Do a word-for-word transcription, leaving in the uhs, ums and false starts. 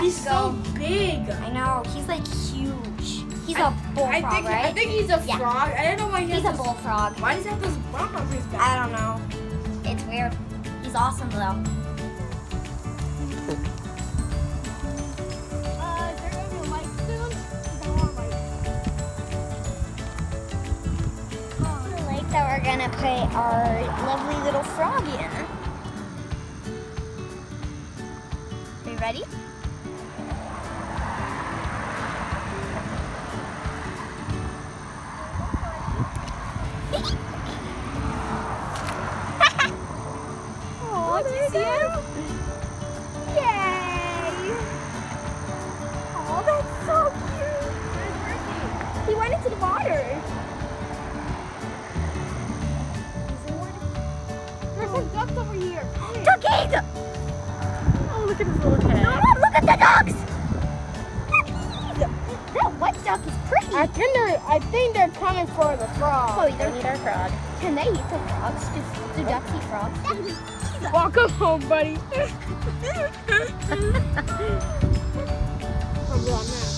He's go. so big. I know. He's like huge. He's I, a bullfrog, I think, right? I think he's a Yeah. frog. I don't know why he He's has a those, bullfrog. Why does he have those bumps on his back? I don't know. It's weird. He's awesome though. Uh, is there gonna be a light soon? I want a light. The lake that we're gonna put our lovely little frog in. Are you ready? Oh, Did you see him? Yay! Oh, that's so cute. Where's He went into the water. Mercy? There's some ducks over here. Duckies! Oh, look at his little head. Mama, look at the ducks! Duckies! That white duck is pretty. I think they're, I think they're coming for the frog. Chloe, they eat our frog. Can they eat the frogs? Do, do ducks eat frogs? Welcome home, buddy. I'm going now.